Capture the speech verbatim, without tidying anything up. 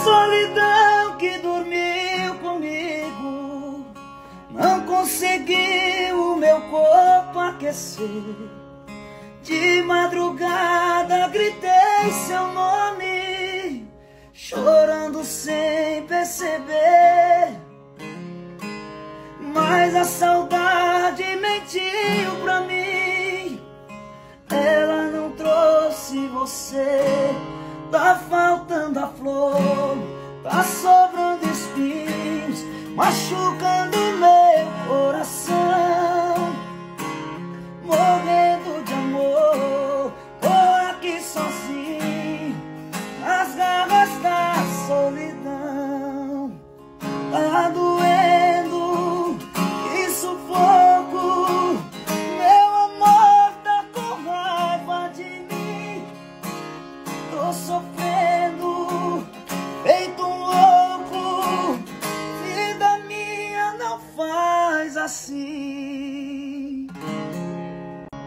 solidão que dormiu comigo não conseguiu o meu corpo aquecer. De madrugada gritei seu nome, chorando sem perceber. Mas a saudade mentiu pra mim, ela não trouxe você. Tá faltando a flor, tá sobrando espinhos, machucando meu coração. Morrendo de amor, tô aqui sozinho, nas garras da solidão. Tá doendo, que sufoco, meu amor tá com raiva de mim. Tô sofrendo, feito um louco, vida minha não faz assim.